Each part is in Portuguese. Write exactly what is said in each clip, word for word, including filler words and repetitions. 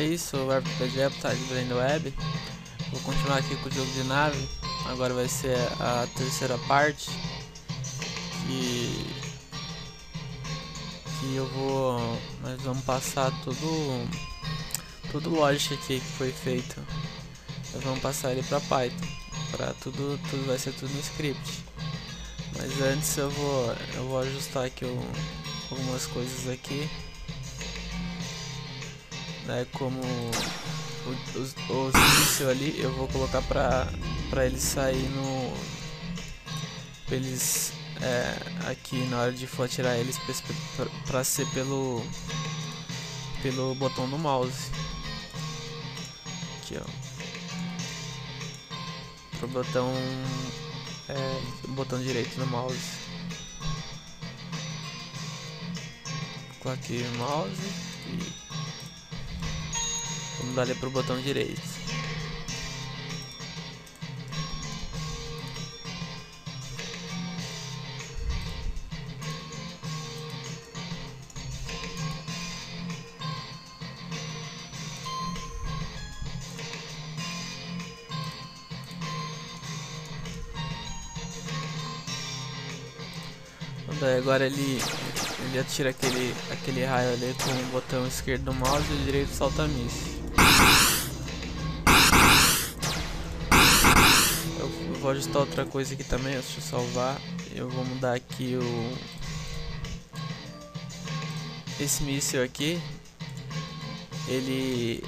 isso, o RPG tá de Blend Web. Vou continuar aqui com o jogo de nave. Agora vai ser a terceira parte. Que, que eu vou... Nós vamos passar tudo... Tudo logic aqui que foi feito. Nós vamos passar ele pra Python. Pra tudo, tudo vai ser tudo no script. Mas antes eu vou, eu vou ajustar aqui o, algumas coisas aqui. Né, como o, os, os mísseis ali, eu vou colocar pra, pra eles sair no... Pra eles... É, aqui na hora de for atirar eles pra, pra, pra ser pelo... Pelo botão do mouse. Aqui, ó. Pro botão... É, botão direito no mouse. Coloquei aqui o mouse e vamos dar ali pro botão direito. Daí agora ele, ele atira aquele, aquele raio ali com o botão esquerdo do mouse e o direito solta a míssil. Eu vou ajustar outra coisa aqui também, deixa eu salvar. Eu vou mudar aqui o... Esse míssil aqui, ele...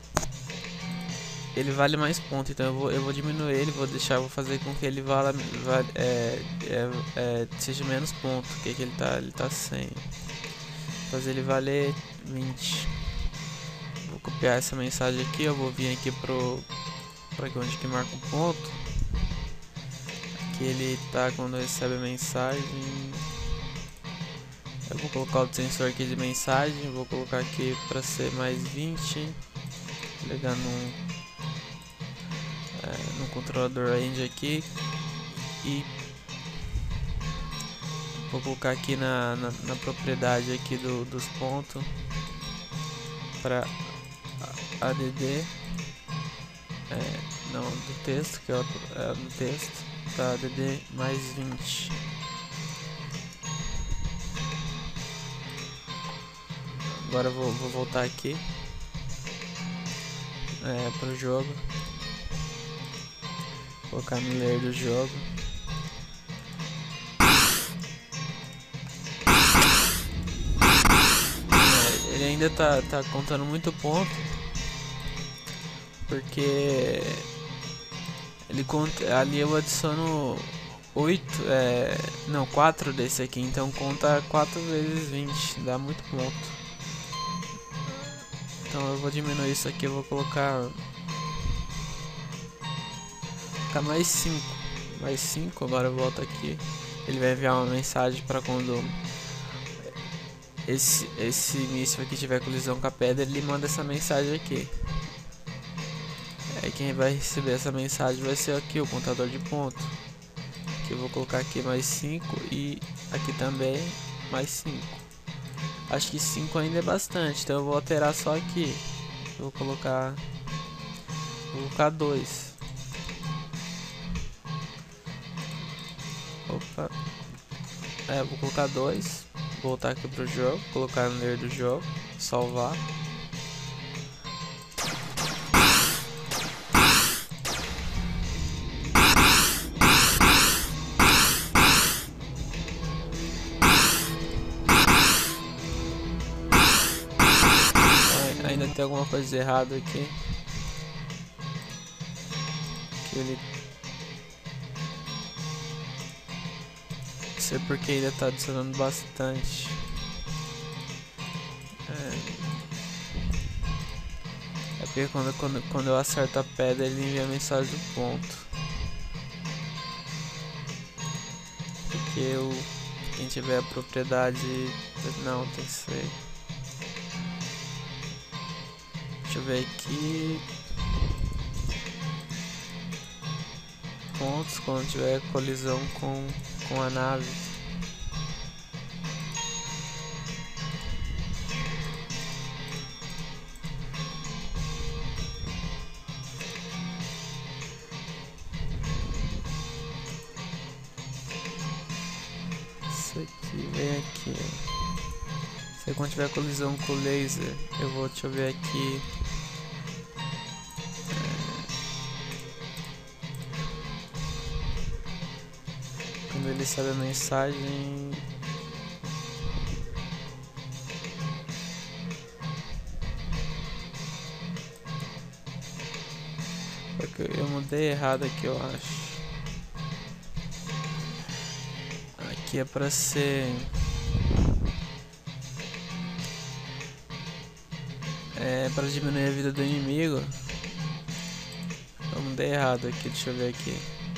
Ele vale mais pontos, então eu vou, eu vou diminuir ele, vou deixar, vou fazer com que ele vala, vale, é, é, é, seja menos pontos, que que ele tá, ele tá cem. Vou fazer ele valer vinte. Vou copiar essa mensagem aqui, eu vou vir aqui pro, pra aqui onde que marca o ponto. Aqui ele tá quando recebe a mensagem. Eu vou colocar o sensor aqui de mensagem, vou colocar aqui para ser mais vinte. Ligar no É, no controlador range aqui e vou colocar aqui na, na, na propriedade aqui do, dos pontos para A D D, é, não, do texto, que é, é no texto, para A D D mais vinte. Agora eu vou, vou voltar aqui é, para o jogo. Colocar no layer do jogo. É, ele ainda tá, tá contando muito ponto. Porque ele conta, ali eu adiciono oito, é, não, quatro desse aqui, então conta quatro vezes vinte, dá muito ponto. Então eu vou diminuir isso aqui, eu vou colocar Ficar mais cinco, mais cinco, agora eu volto aqui. Ele vai enviar uma mensagem para quando esse, esse míssil aqui tiver colisão com a pedra, ele manda essa mensagem aqui. Aí quem vai receber essa mensagem vai ser aqui o contador de ponto. Que eu vou colocar aqui mais cinco e aqui também mais cinco. Acho que cinco ainda é bastante, então eu vou alterar só aqui. Eu vou colocar, vou colocar dois. Opa. É, vou colocar dois. Voltar aqui pro jogo, colocar no layer do jogo, salvar. Ainda tem alguma coisa errada aqui. Que ele... Não sei porque ainda tá adicionando bastante. É, é porque quando, quando, quando eu acerto a pedra ele envia a mensagem do ponto. Porque eu... Quem tiver a propriedade... Não, tem que ser... Deixa eu ver aqui... Pontos quando tiver colisão com, com a nave. isso aqui, vem aqui. Se quando tiver colisão com o laser, eu vou, deixa eu ver aqui. Quando ele sabe a mensagem. Eu mudei errado aqui, eu acho. Aqui é pra ser. É pra diminuir a vida do inimigo. Eu mudei errado aqui, deixa eu ver aqui.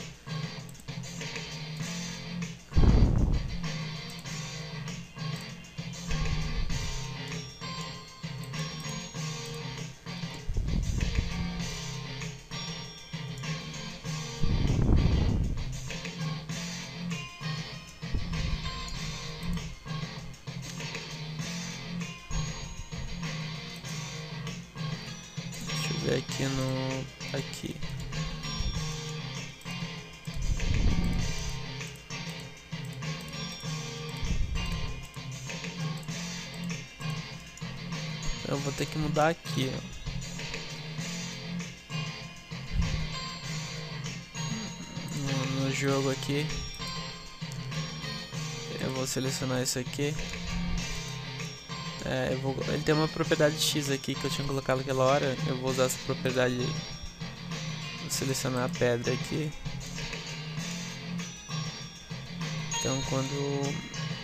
Deixa eu ver aqui no... aqui. Eu vou ter que mudar aqui, ó. No, no jogo aqui. Eu vou selecionar isso aqui. É, eu vou, ele tem uma propriedade X aqui que eu tinha colocado naquela hora. Eu vou usar essa propriedade. Vou selecionar a pedra aqui. Então quando...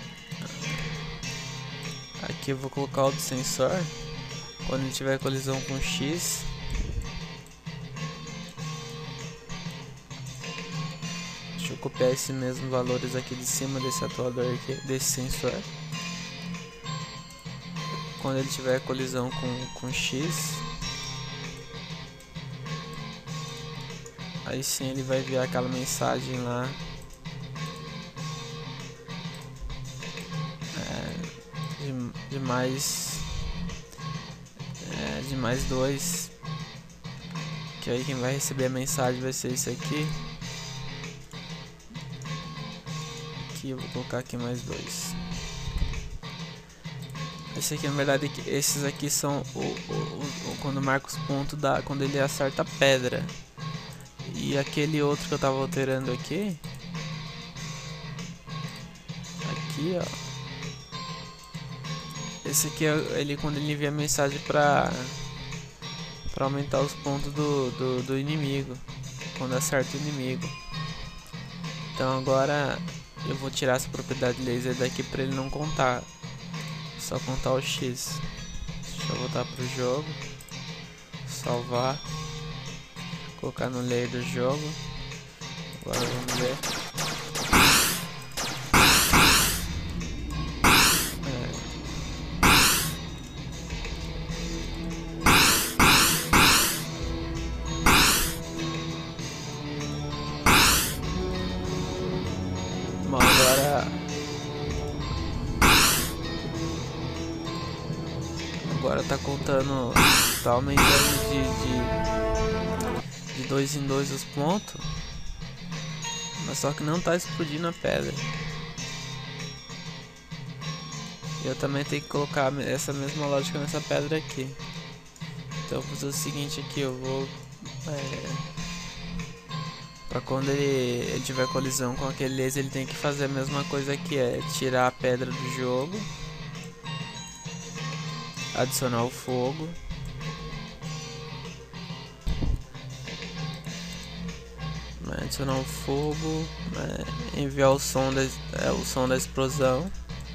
aqui eu vou colocar o do sensor. Quando ele tiver colisão com X. Deixa eu copiar esses mesmos valores aqui de cima desse atuador aqui, desse sensor. Quando ele tiver colisão com, com X, aí sim ele vai enviar aquela mensagem lá, é, de, de mais é, de mais dois, que aí quem vai receber a mensagem vai ser isso aqui. Aqui eu vou colocar aqui mais dois. Esse aqui, na verdade, esses aqui são o, o, o quando marca os pontos da, quando ele acerta a pedra. E aquele outro que eu tava alterando aqui, aqui, ó. Esse aqui é ele quando ele envia a mensagem pra, pra aumentar os pontos do, do, do inimigo, quando acerta o inimigo. Então agora eu vou tirar essa propriedade laser daqui pra ele não contar. Só contar o X. Deixa eu voltar pro jogo. Salvar. Colocar no layer do jogo. Agora vamos ver. É. Bom, agora... Agora tá contando, tá aumentando de, de, de dois em dois os pontos, mas só que não tá explodindo a pedra. E eu também tenho que colocar essa mesma lógica nessa pedra aqui. Então eu vou fazer o seguinte aqui, eu vou... É, pra quando ele, ele tiver colisão com aquele laser, ele tem que fazer a mesma coisa aqui, é tirar a pedra do jogo. Adicionar o fogo. Adicionar o fogo. É, enviar o som da, é, o som da explosão.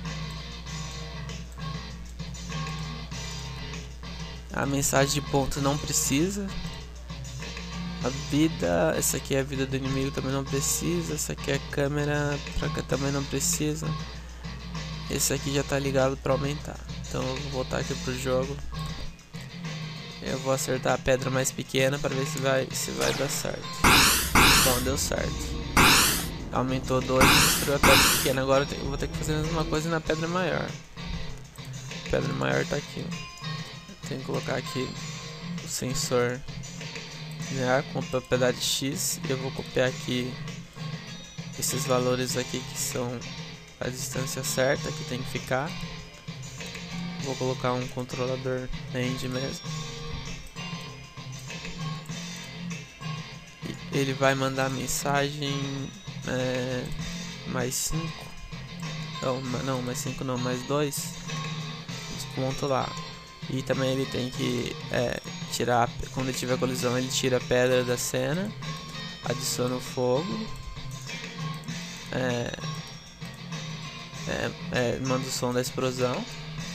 A mensagem de ponto não precisa. A vida, essa aqui é a vida do inimigo, também não precisa. Essa aqui é a câmera, pra cá também não precisa. Esse aqui já tá ligado para aumentar. Então eu vou voltar aqui pro jogo. Eu vou acertar a pedra mais pequena para ver se vai, se vai dar certo. Bom, deu certo. Aumentou dois e destruiu a pedra pequena. Agora eu vou ter que fazer a mesma coisa na pedra maior. A pedra maior tá aqui. Eu tenho que colocar aqui o sensor linear com propriedade X. E eu vou copiar aqui esses valores aqui que são a distância certa que tem que ficar. Vou colocar um controlador range mesmo. E ele vai mandar mensagem é, mais cinco. Não, não, mais cinco não, mais dois. Os pontos lá. E também ele tem que é, tirar, quando ele tiver colisão, ele tira a pedra da cena, adiciona o fogo, é, é, é, manda o som da explosão,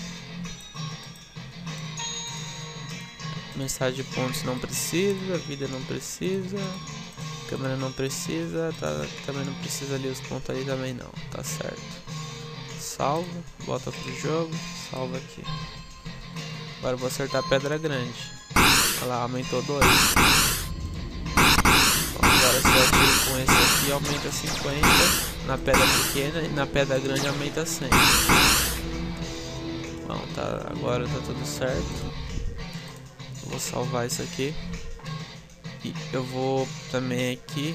mensagem de pontos não precisa, vida não precisa, câmera não precisa, tá, também não precisa ali os pontos ali também não, tá certo. Salvo, volta pro jogo, salva aqui. Agora eu vou acertar a pedra grande. Olha lá, aumentou dois. Agora se eu atiro com esse aqui, aumenta cinquenta na pedra pequena e na pedra grande aumenta cem. Bom, tá, agora tá tudo certo. Eu vou salvar isso aqui. E eu vou também aqui.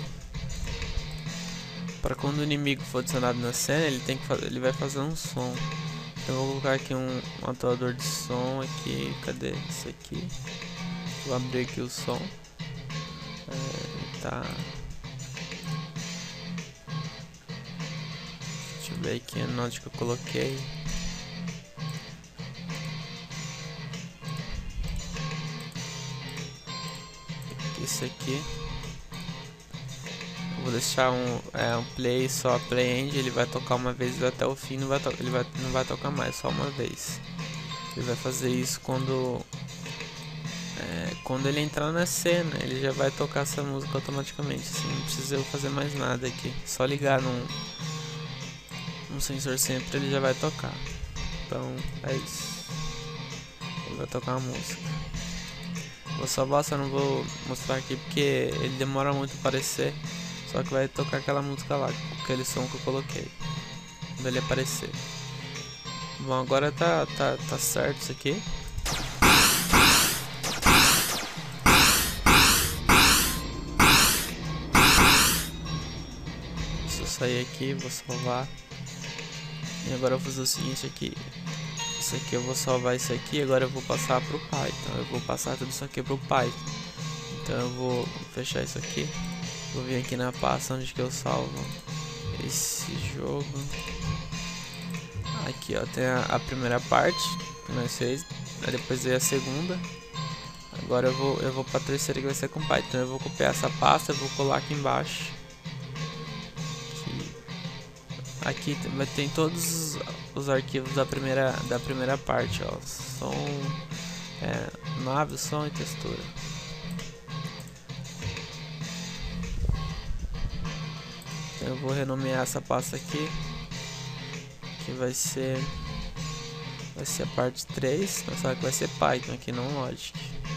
Para quando o inimigo for adicionado na cena, ele, tem que fazer, ele vai fazer um som. Então eu vou colocar aqui um, um atuador de som aqui, cadê isso aqui? Vou abrir aqui o som. É, tá. Deixa eu ver aqui a nota que eu coloquei. Isso aqui. Vou deixar um, é, um play só, play end, ele vai tocar uma vez até o fim, não vai, ele vai, não vai tocar mais, só uma vez. Ele vai fazer isso quando é, quando ele entrar na cena, ele já vai tocar essa música automaticamente, assim, não precisa eu fazer mais nada aqui, só ligar num, num sensor sempre, ele já vai tocar. Então é isso, ele vai tocar a música. Vou salvar, só não vou mostrar aqui porque ele demora muito para aparecer. Só que vai tocar aquela música lá, aquele som que eu coloquei, quando ele aparecer. Bom, agora tá, tá, tá certo isso aqui. Deixa eu sair aqui, vou salvar. E agora eu vou fazer o seguinte aqui. Isso aqui eu vou salvar isso aqui, agora eu vou passar pro Python. Eu vou passar tudo isso aqui pro Python. Então eu vou fechar isso aqui. Vou vir aqui na pasta onde que eu salvo esse jogo. Aqui ó, tem a, a primeira parte que nós fez, aí depois veio a segunda. Agora eu vou eu vou para a terceira que vai ser com Python. Então eu vou copiar essa pasta, eu vou colar aqui embaixo. Aqui, aqui vai ter todos os arquivos da primeira da primeira parte, ó, som, é, nave, som e textura. Eu vou renomear essa pasta aqui, que vai ser vai ser a parte três, mas só que vai ser Python aqui, não Logic.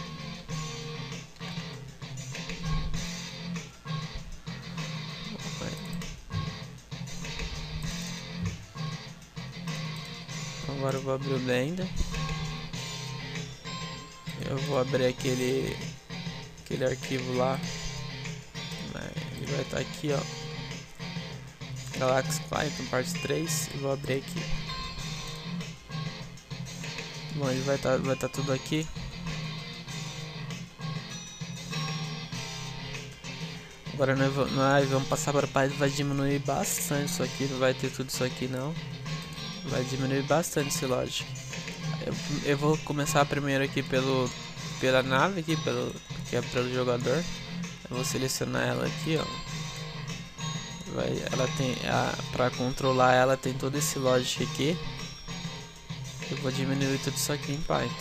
Agora eu vou abrir o Blender. Eu vou abrir aquele aquele arquivo lá. Ele vai estar aqui, ó. Galaxy Python parte três, e vou abrir aqui. Bom, ele vai estar vai tá tudo aqui. Agora nós, nós vamos passar para o Python, vai diminuir bastante isso aqui, não vai ter tudo isso aqui não. Vai diminuir bastante esse Logic. Eu, eu vou começar primeiro aqui pelo pela nave aqui, pelo que é pelo jogador. Eu vou selecionar ela aqui, ó. Vai, ela tem a, para controlar ela tem todo esse Logic aqui. Eu vou diminuir tudo isso aqui em Python.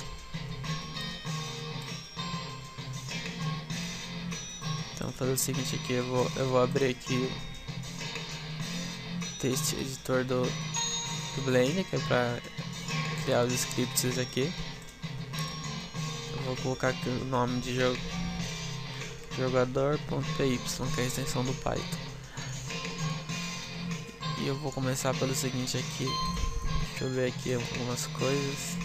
Então vou fazer o seguinte aqui, eu vou eu vou abrir aqui o text editor do, do Blender, que é para criar os scripts aqui. Eu vou colocar aqui o nome de jogo jogador.py, que é a extensão do Python. E eu vou começar pelo seguinte aqui. Deixa eu ver aqui algumas coisas.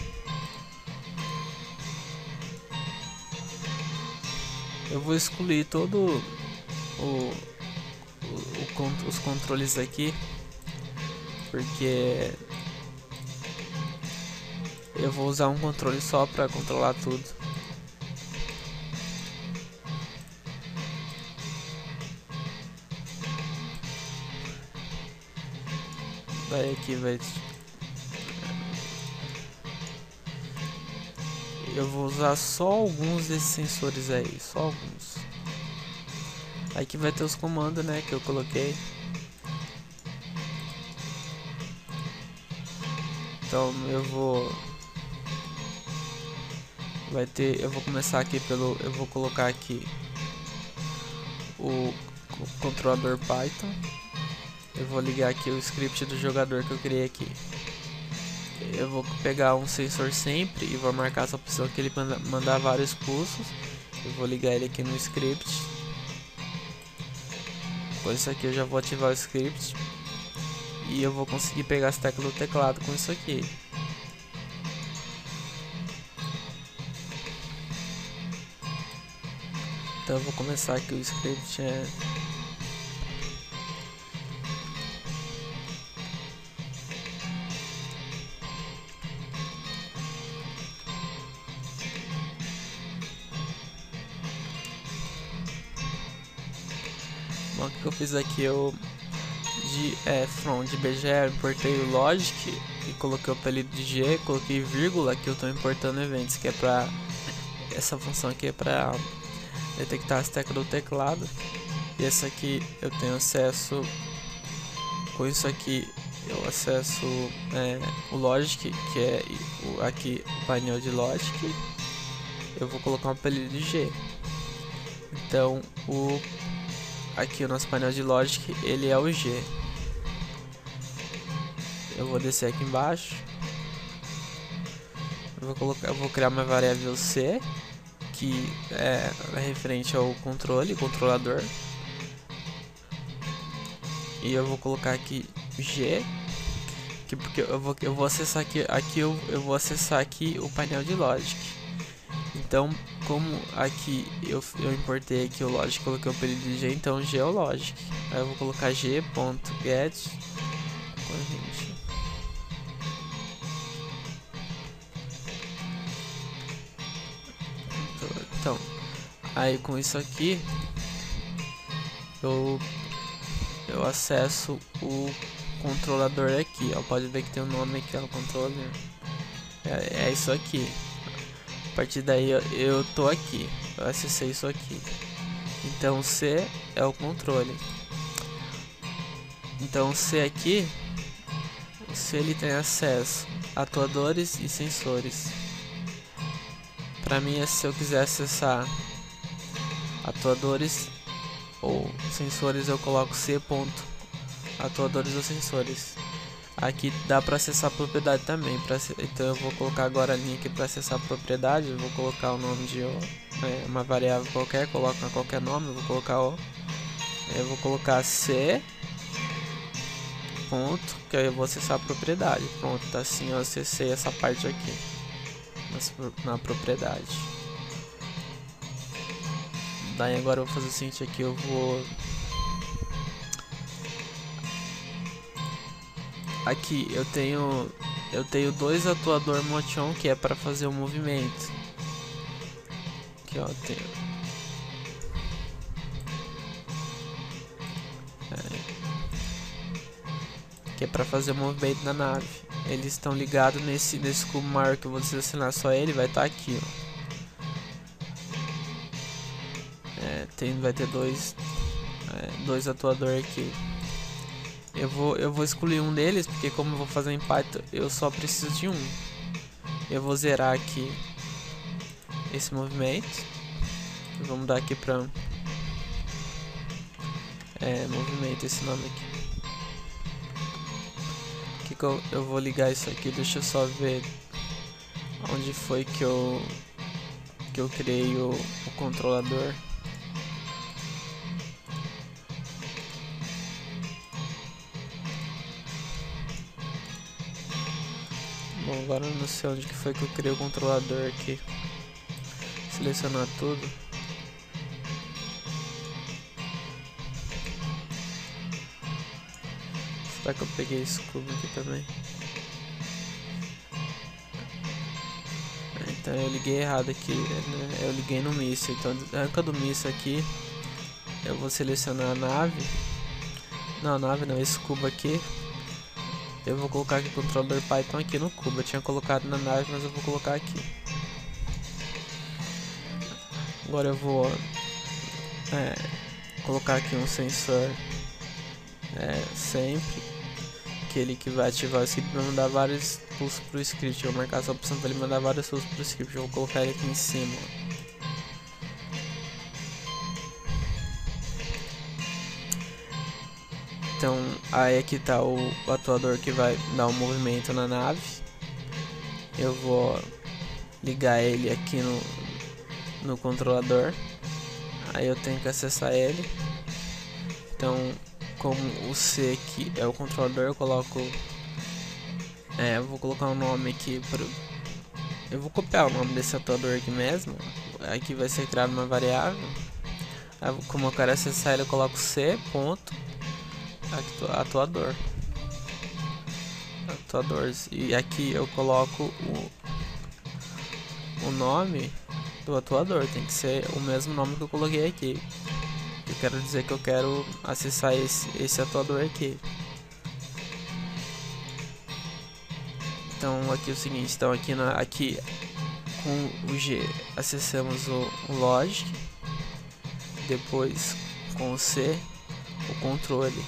Eu vou excluir todo o, o, o os controles aqui porque eu vou usar um controle só para controlar tudo. Daí aqui vai... Eu vou usar só alguns desses sensores aí, só alguns. Aqui vai ter os comandos, né, que eu coloquei. Então eu vou... Vai ter... Eu vou começar aqui pelo... Eu vou colocar aqui o, o controlador Python. Eu vou ligar aqui o script do jogador que eu criei aqui. Eu vou pegar um sensor sempre e vou marcar essa opção que ele manda, mandar vários pulsos. Eu vou ligar ele aqui no script. Com isso aqui eu já vou ativar o script. E eu vou conseguir pegar as teclas do teclado com isso aqui. Então eu vou começar aqui o script. É... Bom, o que eu fiz aqui, eu de é, from de B G E eu importei o logic e coloquei o apelido de G, coloquei vírgula, que eu estou importando eventos, que é para essa função aqui é para detectar as teclas do teclado. E essa aqui eu tenho acesso, com isso aqui eu acesso é, o logic, que é o, aqui o painel de logic. Eu vou colocar um apelido de G. Então o aqui o nosso painel de logic, ele é o G. Eu vou descer aqui embaixo. Eu vou colocar, eu vou criar uma variável C, que é referente ao controle, controlador. E eu vou colocar aqui G, que porque eu vou eu vou acessar aqui, aqui eu, eu vou acessar aqui o painel de logic. Então, como aqui eu, eu importei aqui o logic, coloquei o apelido de G, então G é o logic. Aí eu vou colocar g.get corrente. Então, aí com isso aqui eu eu acesso o controlador aqui, ó. Pode ver que tem o um nome aqui, ó, o controller. É, é isso aqui. A partir daí eu, eu tô aqui, eu acessei isso aqui. Então C é o controle. Então C aqui, o C ele tem acesso a atuadores e sensores. Para mim, se eu quiser acessar atuadores ou sensores, eu coloco C ponto atuadores ou sensores. Aqui dá para acessar a propriedade também, pra, então eu vou colocar agora a linha aqui para acessar a propriedade. Eu vou colocar o nome de é, uma variável qualquer, coloco qualquer nome, eu vou colocar o, eu vou colocar C ponto, que aí eu vou acessar a propriedade. Pronto, tá assim, eu acessei essa parte aqui na, na propriedade. Daí agora eu vou fazer o seguinte aqui, eu vou aqui eu tenho eu tenho dois atuador motion, que é para fazer o movimento. Aqui ó, eu tenho é, que é para fazer o movimento da nave. Eles estão ligados nesse nesse cubo maior que eu vou selecionar só ele, vai estar tá aqui, ó. É, tem vai ter dois é, dois atuadores aqui. Eu vou, eu vou excluir um deles, porque como eu vou fazer em Python, eu só preciso de um. Eu vou zerar aqui esse movimento. Vamos dar aqui pra é, movimento, esse nome aqui. Que que eu, eu vou ligar isso aqui, deixa eu só ver onde foi que eu que eu criei o, o controlador. Bom, agora eu não sei onde que foi que eu criei o controlador aqui. Selecionar tudo. Será que eu peguei esse cubo aqui também? Então eu liguei errado aqui, né? Eu liguei no míssil. Então arranca do míssil aqui. Eu vou selecionar a nave. Não, a nave não, esse cubo aqui. Eu vou colocar aqui o controlador Python aqui no cubo. Eu tinha colocado na nave, mas eu vou colocar aqui. Agora eu vou é, colocar aqui um sensor é, sempre. Aquele que vai ativar o script para mandar vários pulsos para o script. Eu vou marcar essa opção para ele mandar vários pulsos para o script. Eu vou colocar ele aqui em cima. Então aí aqui está o, o atuador que vai dar um movimento na nave. Eu vou ligar ele aqui no, no controlador. Aí eu tenho que acessar ele. Então, como o C aqui é o controlador, eu coloco é, eu vou colocar um nome aqui pro, eu vou copiar o nome desse atuador aqui mesmo. Aqui vai ser criado uma variável. Aí, como eu quero acessar ele, eu coloco C ponto atuador atuadores, e aqui eu coloco o, o nome do atuador. Tem que ser o mesmo nome que eu coloquei aqui. Eu quero dizer que eu quero acessar esse, esse atuador aqui. Então aqui é o seguinte, então aqui, na, aqui com o G acessamos o, o logic, depois com o C o controle.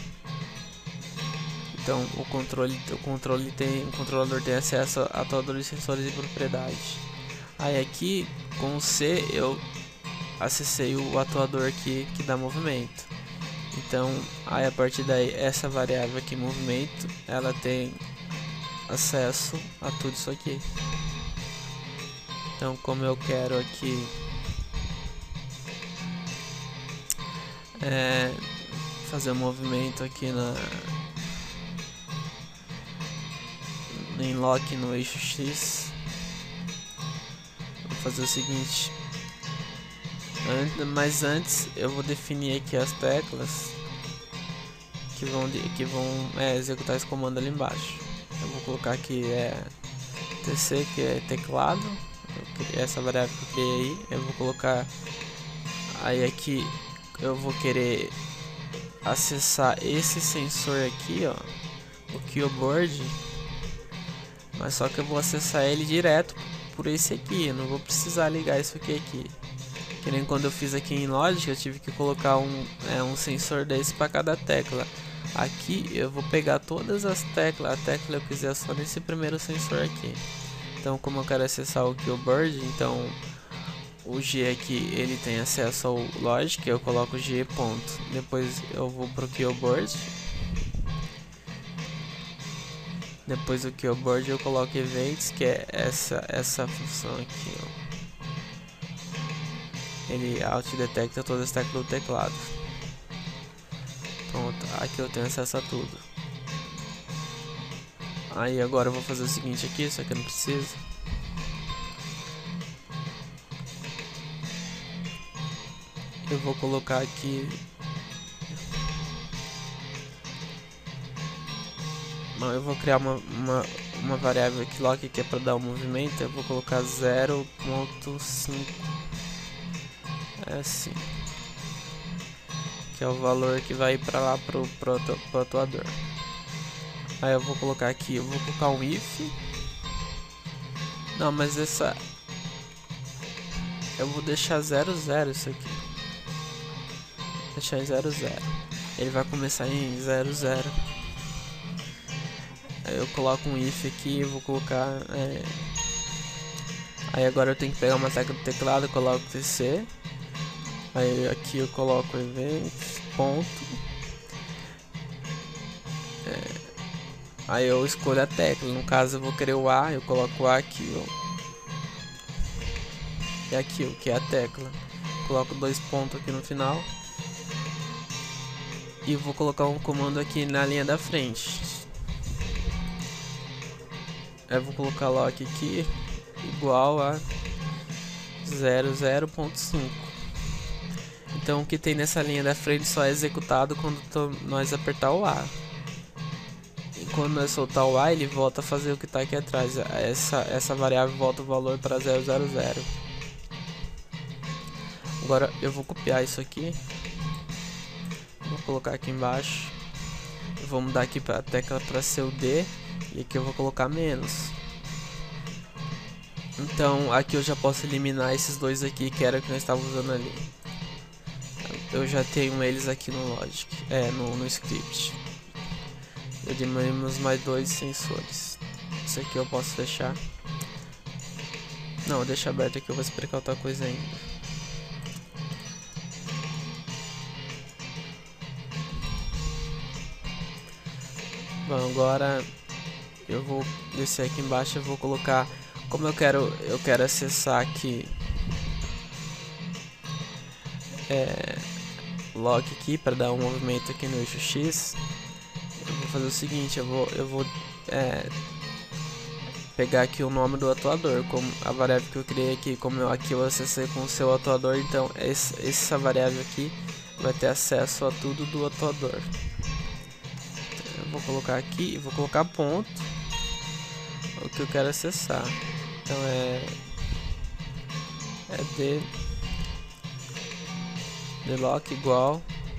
Então o controle, o controle tem, o controlador tem acesso a atuadores, sensores e propriedades. Aí aqui com o C eu acessei o atuador aqui que dá movimento. Então aí a partir daí essa variável aqui movimento, ela tem acesso a tudo isso aqui. Então como eu quero aqui é, fazer um movimento aqui na em lock no eixo X, vou fazer o seguinte. Antes, mas antes eu vou definir aqui as teclas que vão, que vão é, executar esse comando ali embaixo. Eu vou colocar aqui é, T C, que é teclado, essa variável que eu criei aí. Eu vou colocar aí aqui, eu vou querer acessar esse sensor aqui, ó, o keyboard, mas só que eu vou acessar ele direto por esse aqui. Eu não vou precisar ligar isso aqui aqui. Que nem quando eu fiz aqui em Logic, eu tive que colocar um, é, um sensor desse para cada tecla. Aqui eu vou pegar todas as teclas, a tecla eu quiser só nesse primeiro sensor aqui. Então como eu quero acessar o keyboard, então o G aqui ele tem acesso ao Logic, eu coloco G ponto. Depois eu vou pro keyboard. Depois do keyboard eu coloco events, que é essa, essa função aqui, ó. Ele auto-detecta todas as teclas do teclado. Pronto, aqui eu tenho acesso a tudo. Aí agora eu vou fazer o seguinte aqui, só que eu não preciso. Eu vou colocar aqui Não, eu vou criar uma, uma, uma variável aqui lock que é para dar um movimento. Eu vou colocar zero ponto cinco, é assim, que é o valor que vai para lá pro, pro, pro atuador. Aí eu vou colocar aqui, eu vou colocar um if. Não, mas essa eu vou deixar zero zero isso aqui. Deixar em zero zero. Ele vai começar em zero zero. Aí eu coloco um if aqui, eu vou colocar é... aí agora eu tenho que pegar uma tecla do teclado, eu coloco T C. Aí aqui eu coloco events, ponto. É... Aí eu escolho a tecla, no caso eu vou querer o A, eu coloco o A aqui, ó. E aqui, o que é a tecla. Coloco dois pontos aqui no final. E vou colocar um comando aqui na linha da frente. Eu vou colocar lock aqui igual a zero zero ponto cinco. Então o que tem nessa linha da frente só é executado quando nós apertar o A. quando nós soltar o while, ele volta a fazer o que está aqui atrás. Essa, essa variável volta o valor para zero zero zero. Agora eu vou copiar isso aqui. Vou colocar aqui embaixo. Vou mudar aqui para a tecla para ser o D. E aqui eu vou colocar menos. Então aqui eu já posso eliminar esses dois aqui, que era o que nós estávamos usando ali. Eu já tenho eles aqui no Logic, é, no, no script. Eliminamos mais dois sensores. Isso aqui eu posso fechar. Não, deixa aberto aqui, eu vou explicar outra coisa ainda. Bom, agora eu vou descer aqui embaixo, eu vou colocar, como eu quero, eu quero acessar aqui é, lock aqui para dar um movimento aqui no eixo X. Eu vou fazer o seguinte, eu vou, eu vou é, pegar aqui o nome do atuador, como a variável que eu criei aqui, como eu, aqui eu acessei com o seu atuador, então esse, essa variável aqui vai ter acesso a tudo do atuador. Então, eu vou colocar aqui e vou colocar ponto o que eu quero acessar. Então é é d d lock igual.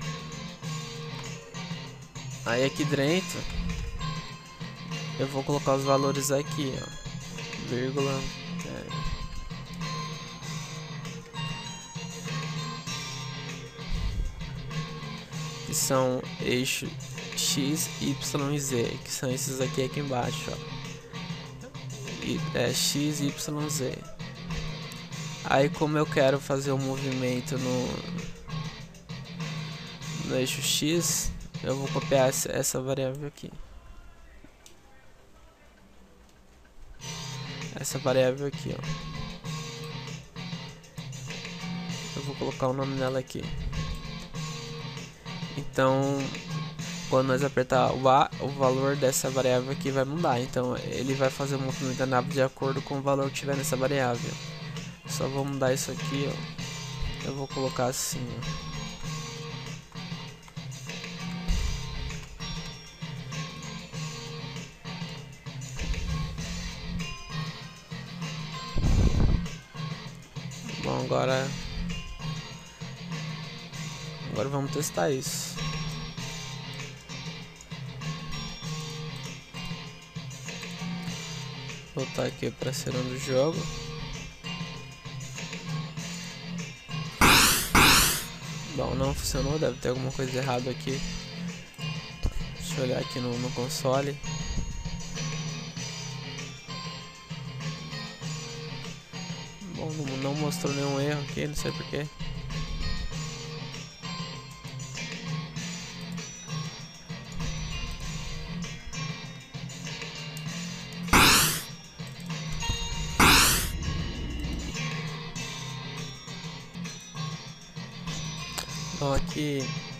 Aí aqui dentro eu vou colocar os valores aqui, ó, vírgula, é, que são eixo X, Y e Z, que são esses aqui aqui embaixo, ó. E, é, X, Y, Z. Aí como eu quero fazer um movimento no, no eixo X, eu vou copiar essa, essa variável aqui. Essa variável aqui, ó. Eu vou colocar o nome dela aqui. Então, quando nós apertar o A, o valor dessa variável aqui vai mudar. Então, ele vai fazer o movimento da nave de acordo com o valor que tiver nessa variável. Só vou mudar isso aqui, ó. Eu vou colocar assim, ó. Bom, agora agora vamos testar isso. Vou voltar aqui para ser do jogo. Bom, não funcionou, deve ter alguma coisa errada aqui. Deixa eu olhar aqui no, no console. Bom, não, não mostrou nenhum erro aqui, não sei porquê. Bom, aqui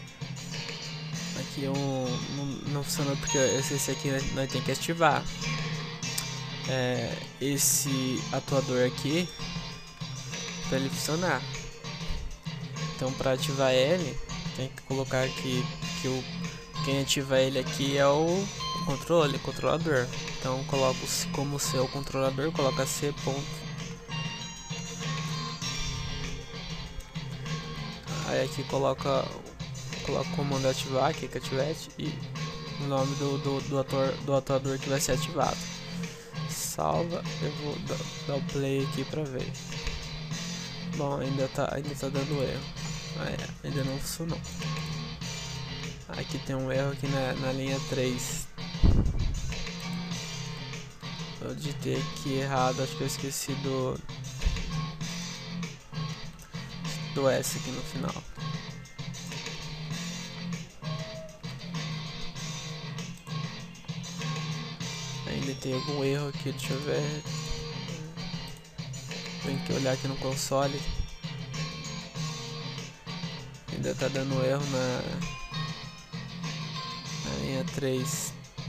aqui um, não, não funcionou porque esse, esse aqui nós, nós tem que ativar é, esse atuador aqui para ele funcionar. Então, para ativar ele, tem que colocar aqui que o quem ativa ele aqui é o controle, controlador. Então, coloco como seu controlador, coloca C ponto. Aí aqui coloca, coloca o comando ativar, aqui que ativete, e o nome do, do, do, ator, do atuador que vai ser ativado. Salva, eu vou dar, dar o play aqui pra ver. Bom, ainda tá, ainda tá dando erro. Ah, é, ainda não funcionou. Aqui tem um erro aqui na, na linha três. Eu digitei aqui errado, acho que eu esqueci do do S aqui no final. Ainda tem algum erro aqui, deixa eu ver. Tem que olhar aqui no console. Ainda tá dando erro na, na linha três.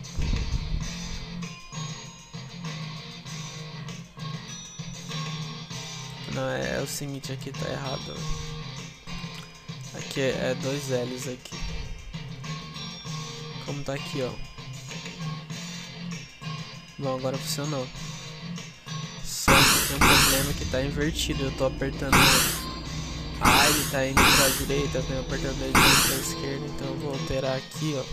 Não, é, é o seguinte, aqui tá errado. Aqui é, é dois L's aqui. Como tá aqui, ó. Bom, agora funcionou. Só que tem um problema que tá invertido. Eu tô apertando A, ele tá indo pra direita, eu tô apertando ele pra esquerda. Então eu vou alterar aqui, ó.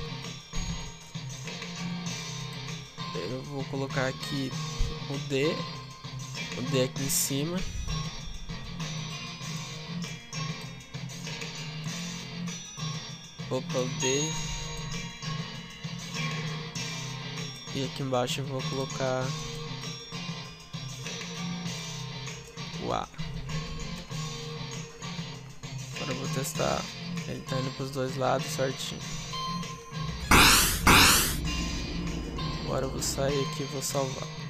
Eu vou colocar aqui o D. O D aqui em cima. Opa, o D. E aqui embaixo eu vou colocar o A. Agora eu vou testar. Ele tá indo pros dois lados certinho. Agora eu vou sair aqui e vou salvar.